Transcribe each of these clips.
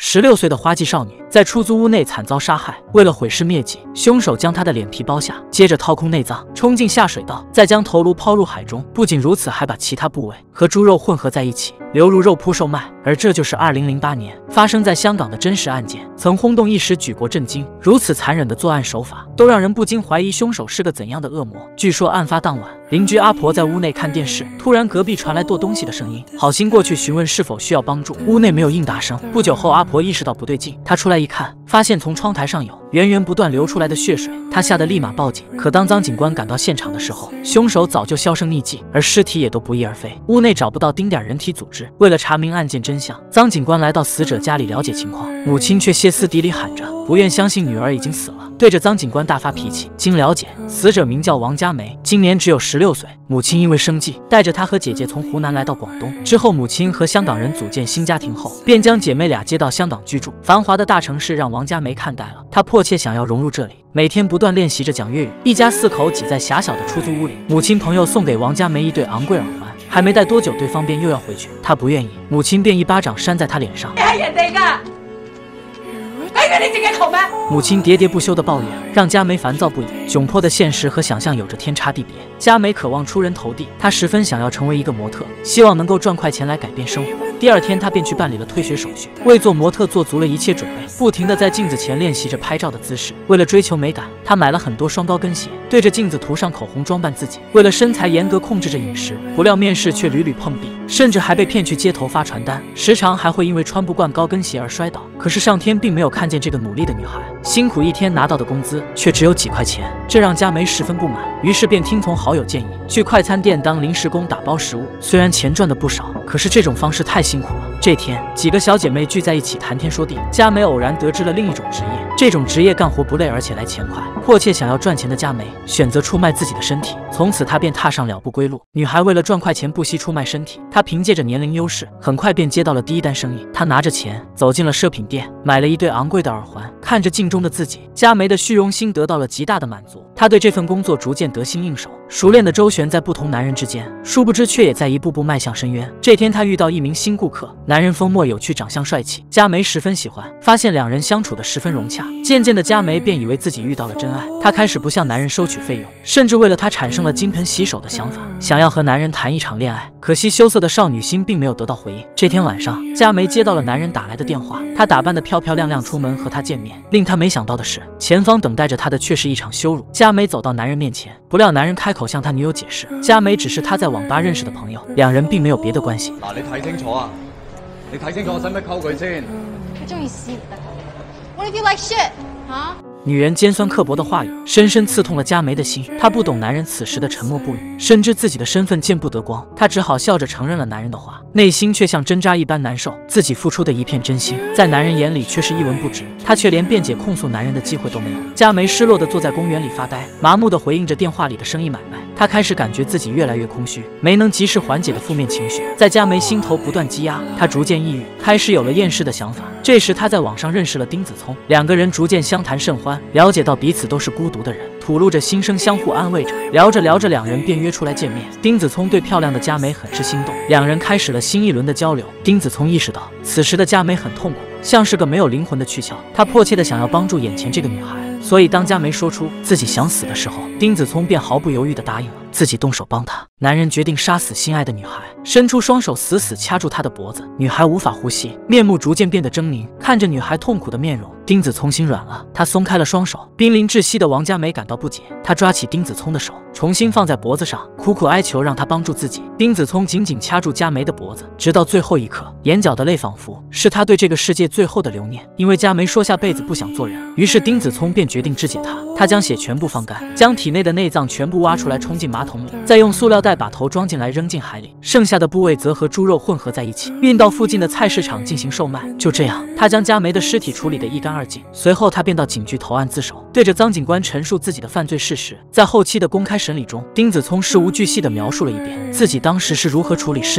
16岁的花季少女在出租屋内惨遭杀害，为了毁尸灭迹，凶手将她的脸皮剥下，接着掏空内脏，冲进下水道，再将头颅抛入海中。不仅如此，还把其他部位和猪肉混合在一起，流入肉铺售卖。而这就是2008年发生在香港的真实案件，曾轰动一时，举国震惊。如此残忍的作案手法，都让人不禁怀疑凶手是个怎样的恶魔。据说案发当晚，邻居阿婆在屋内看电视，突然隔壁传来剁东西的声音，好心过去询问是否需要帮助，屋内没有应答声。不久后，阿婆意识到不对劲，她出来一看，发现从窗台上有源源不断流出来的血水，她吓得立马报警。可当张警官赶到现场的时候，凶手早就销声匿迹，而尸体也都不翼而飞，屋内找不到丁点人体组织。为了查明案件真相，张警官来到死者家里了解情况，母亲却歇斯底里喊着不愿相信女儿已经死了，对着张警官大发脾气。经了解，死者名叫王佳梅，今年只有16岁。母亲因为生计，带着她和姐姐从湖南来到广东。之后，母亲和香港人组建新家庭后，便将姐妹俩接到香港居住。繁华的大城市让王佳梅看呆了，她迫切想要融入这里，每天不断练习着讲粤语。一家4口挤在狭小的出租屋里，母亲朋友送给王佳梅一对昂贵耳环，还没戴多久，对方便又要回去，她不愿意，母亲便一巴掌扇在她脸上。 你係人哋㗎，你自己窮咩？ 母親喋喋不休的抱怨，讓佳梅煩躁不已。窘迫的現實和想象有着天差地別。佳梅渴望出人頭地，她十分想要成為一個模特，希望能夠賺快錢來改變生活。第二天，她便去辦理了退學手續，為做模特做足了一切準備，不停地在鏡子前練習着拍照的姿勢。為了追求美感，她買了很多雙高跟鞋，對着鏡子塗上口紅裝扮自己。為了身材嚴格控制着飲食，不料面試卻屢屢碰壁，甚至還被騙去街頭發傳單，時常還會因為穿不慣高跟鞋而摔倒。可是上天並沒有看見這個努力的女孩，辛苦一天拿到的工資卻只有幾塊錢，這讓佳梅十分不滿，於是便聽從好友建議，去快餐店當臨時工打包食物。雖然錢賺得不少，可是這種方式太辛苦了。這天，幾個小姐妹聚在一起談天說地，佳梅偶然得知了另一種職業，這種職業幹活不累，而且來錢快。迫切想要賺錢的佳梅選擇出賣自己的身體，從此她便踏上了不歸路。女孩為了賺快錢不惜出賣身體，她憑借着年齡優勢，很快便接到了第一單生意。她拿着錢走進了奢品店，買了一對昂貴的耳環，看着鏡中的自己，佳梅的虛榮心得到了極大的滿足。她對這份工作逐漸得心應手，熟練地周旋在不同男人之間，殊不知卻也在一步步邁向深淵。這天，她遇到一名新顧客，男人風默有趣，長相帥氣，佳梅十分喜歡，發現兩人相處得十分融洽。漸漸的，佳梅便以為自己遇到了真愛，她開始不向男人收取費用，甚至為了她產生了金盆洗手的想法，想要和男人談一場戀愛。可惜羞澀的少女心並沒有得到回應。這天晚上，佳梅接到了男人打來的電話，她打扮得漂漂亮亮出門和他見面。令她沒想到的是，前方等待着她的卻是一場羞辱。佳梅走到男人面前，不料男人開口向她女友解釋，佳梅只是她在網吧認識的朋友，兩人並沒有別的關係。 嗱，你睇清楚啊！你睇清楚我使唔使溝佢先？ 佢中意屎得㗎。What if you like shit？ 嚇？ 女人尖酸刻薄的話語深深刺痛了佳梅的心，她不懂男人此時的沉默不語，深知自己的身份見不得光，她只好笑着承認了男人的話，內心卻像針扎一般難受。自己付出的一片真心，在男人眼裡卻是一文不值，她卻連辯解控訴男人的機會都沒有。佳梅失落地坐在公園裡發呆，麻木地回應着電話裡的生意買賣。她開始感覺自己越來越空虛，沒能及時緩解的負面情緒在佳梅心頭不斷積壓，她逐漸抑鬱，開始有了厭世的想法。這時她在網上認識了丁子聰，兩個人逐漸相談甚歡，了解到彼此都是孤獨的人，吐露着心聲，相互安慰着。聊着聊着，兩人便約出來見面。丁子聰對漂亮的佳梅很是心動，兩人開始了新一輪的交流。丁子聰意識到此時的佳梅很痛苦，像是個沒有靈魂的軀殼，他迫切地想要幫助眼前這個女孩。所以當佳梅說出自己想死的時候，丁子聰便毫不猶豫地答應了，自己動手幫她。男人決定殺死心愛的女孩，伸出雙手死死掐住她的脖子，女孩無法呼吸，面目逐漸變得猙獰。看着女孩痛苦的面容，丁子聰心軟了，他鬆開了雙手。瀕臨窒息的王佳梅感到不解，她抓起丁子聰的手，重新放在脖子上，苦苦哀求讓他幫助自己。丁子聰緊緊掐住佳梅的脖子，直到最後一刻，眼角的淚仿佛是他對這個世界最後的留念。因為佳梅說下輩子不想做人，於是丁子聰便決定肢解她。他將血全部放乾，將體內的內臟全部挖出來沖進馬桶裡，再用塑料袋把頭裝進來扔進海裡，剩下的部位則和豬肉混合在一起，運到附近的菜市場進行售賣。就這樣，他將佳梅的屍體處理得一乾二淨。隨後他便到警局投案自首，對着張警官陳述自己的犯罪事實。在後期的公開審理中，丁子聰事無巨細地描述了一遍自己當時是如何處理屍體的。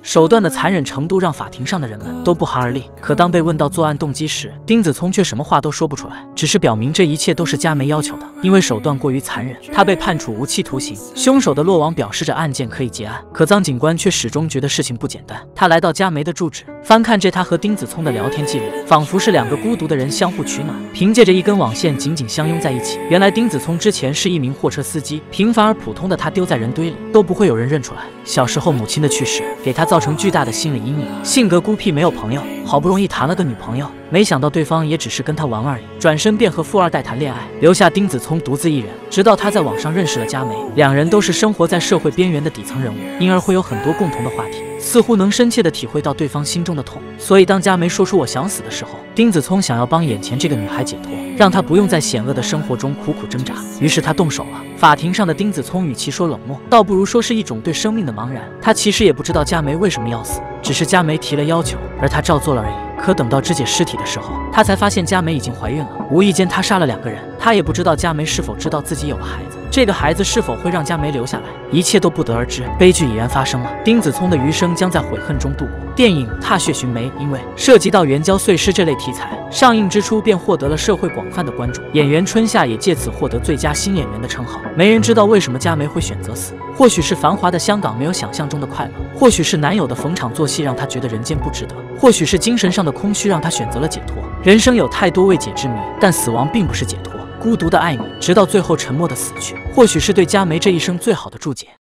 手段的残忍程度让法庭上的人们都不寒而栗。可当被问到作案动机时，丁子聪却什么话都说不出来，只是表明这一切都是佳梅要求的。因为手段过于残忍，他被判处无期徒刑。凶手的落网表示着案件可以结案，可臧警官却始终觉得事情不简单。他来到佳梅的住址，翻看着他和丁子聪的聊天记录，仿佛是两个孤独的人相互取暖，凭借着一根网线紧紧相拥在一起。原来丁子聪之前是一名货车司机，平凡而普通的他丢在人堆里都不会有人认出来。小时候母亲的去世给他造成巨大的心理阴影，性格孤僻，没有朋友，好不容易谈了个女朋友，没想到对方也只是跟他玩而已，转身便和富二代谈恋爱，留下丁子聪独自一人。直到他在网上认识了佳梅，两人都是生活在社会边缘的底层人物，因而会有很多共同的话题，似乎能深切地体会到对方心中的痛。所以当佳梅说出我想死的时候，丁子聪想要帮眼前这个女孩解脱，让她不用在险恶的生活中苦苦挣扎，于是他动手了。法庭上的丁子聪与其说冷漠，倒不如说是一种对生命的茫然。他其实也不知道佳梅为什么要死，只是佳梅提了要求，而他照做了而已。可等到肢解尸体的时候，他才发现佳梅已经怀孕了。无意间他杀了2个人，他也不知道佳梅是否知道自己有了孩子，这个孩子是否会让佳梅留下来，一切都不得而知。悲剧已然发生了，丁子聪的余生将在悔恨中度过。电影《踏血寻梅》因为涉及到援交碎尸这类题材，上映之初便获得了社会广泛的关注，演员春夏也借此获得最佳新演员的称号。没人知道为什么佳梅会选择死，或许是繁华的香港没有想象中的快乐，或许是男友的逢场作戏让她觉得人间不值得，或许是精神上的空虚让她选择了解脱。人生有太多未解之谜，但死亡并不是解脱。孤独的爱你，直到最后沉默的死去，或许是对佳梅这一生最好的注解。